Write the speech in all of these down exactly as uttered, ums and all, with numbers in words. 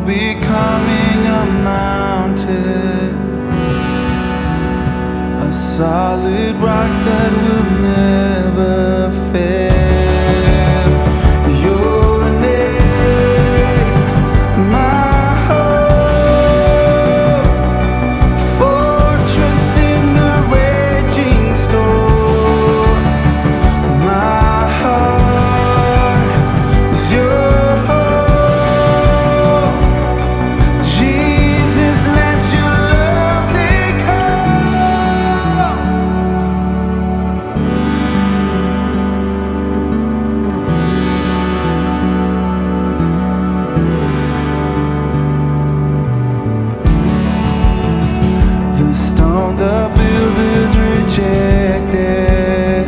becoming a mountain, a solid rock that will never fail. Your name, my hope, fortress in the raging storm. My heart is your hope. Jesus, let your love take hold. The stone the builders rejected,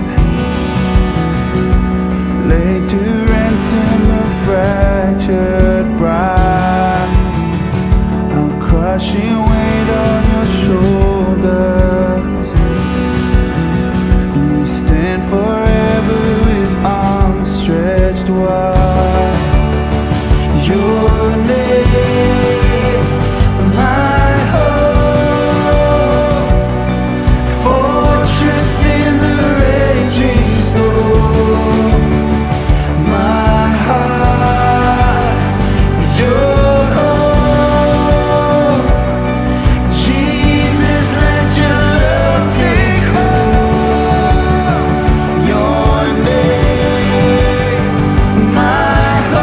laid to ransom a fractured bride. A crushing weight on your shoulders, you stand forever with arms stretched wide. Your name, my hope, fortress in the raging storm. My heart is your hope. Jesus, let your love take hold. Your name, my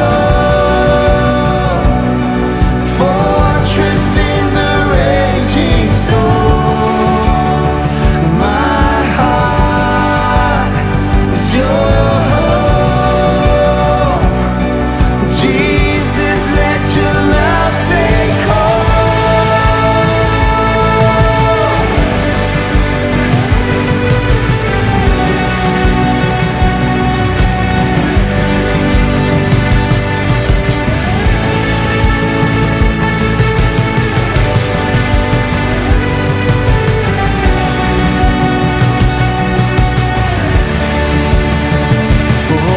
hope, fortress in the raging storm. My heart is your hope. Jesus, let your love take for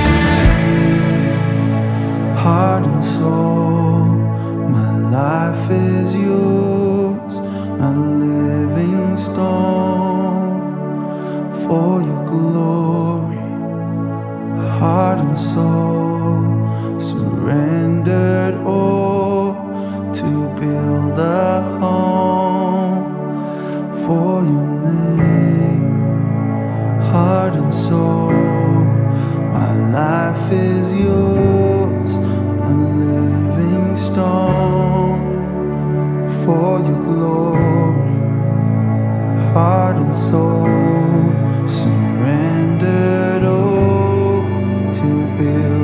you, heart and soul. My life is yours, a living stone for your glory. Heart and soul, surrendered all to build a home for your name. Heart and soul, my life is yours, a living stone for your glory. Heart and soul, surrendered all to build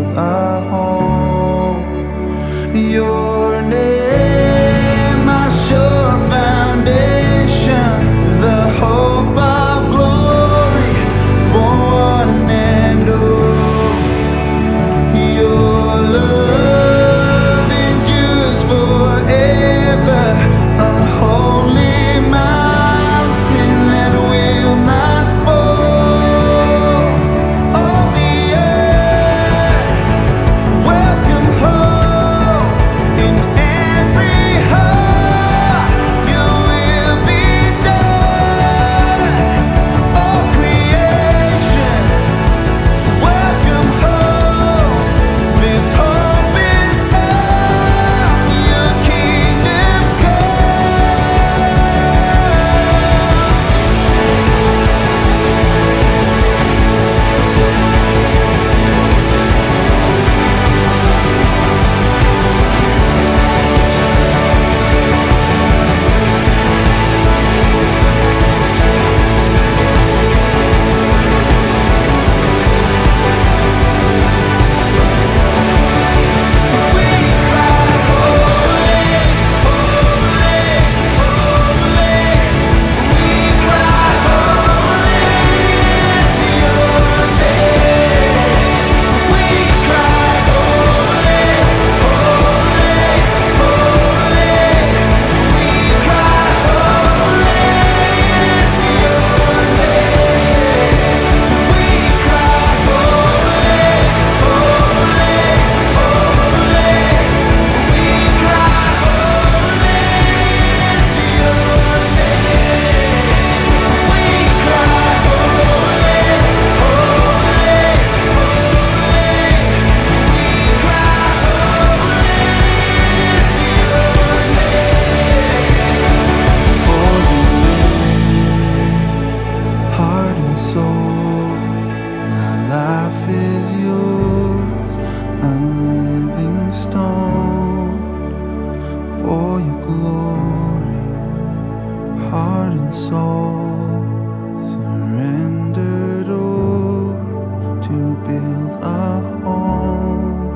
to build a home.